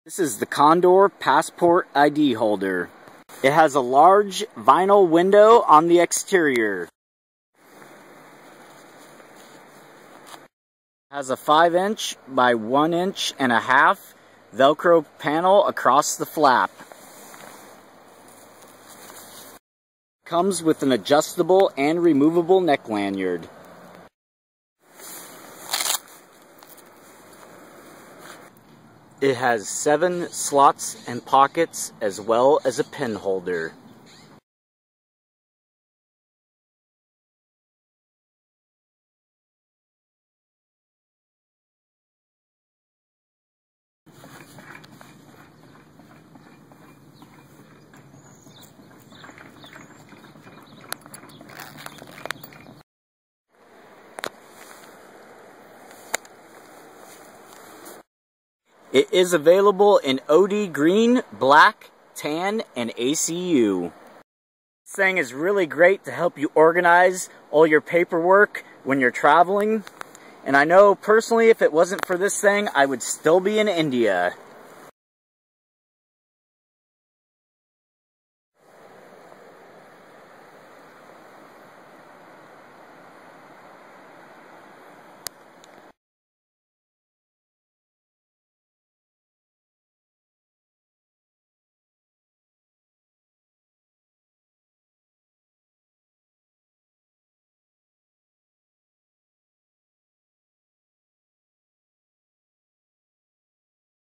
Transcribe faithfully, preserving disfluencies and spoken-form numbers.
This is the Condor Passport I D Holder. It has a large vinyl window on the exterior. It has a five inch by one inch and a half Velcro panel across the flap. Comes with an adjustable and removable neck lanyard. It has seven slots and pockets as well as a pen holder. It is available in O D green, black, tan, and A C U. This thing is really great to help you organize all your paperwork when you're traveling. And I know personally if it wasn't for this thing, I would still be in India.